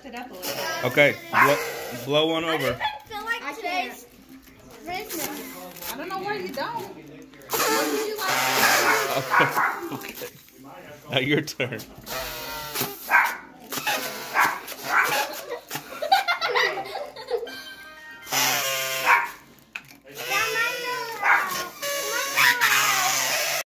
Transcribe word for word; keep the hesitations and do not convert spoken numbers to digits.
it up a little bit. Okay, blow, blow one over. I feel like I today's Christmas. I don't know why you don't. What would you like? Okay. Okay. Now your turn.